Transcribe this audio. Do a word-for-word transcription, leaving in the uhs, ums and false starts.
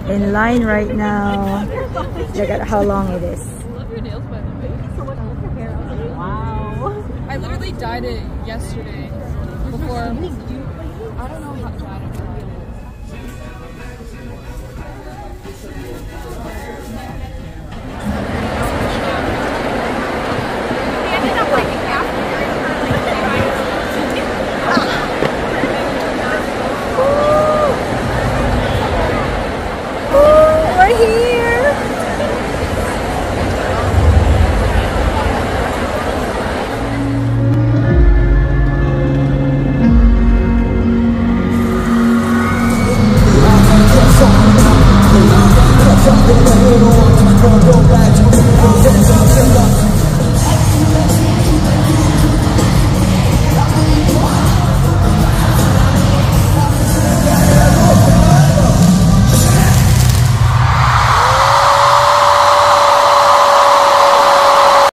in line right now. Look at how long it is. I love your nails, by the way. Wow. I literally dyed it yesterday before. I don't know how to dye it. We're here!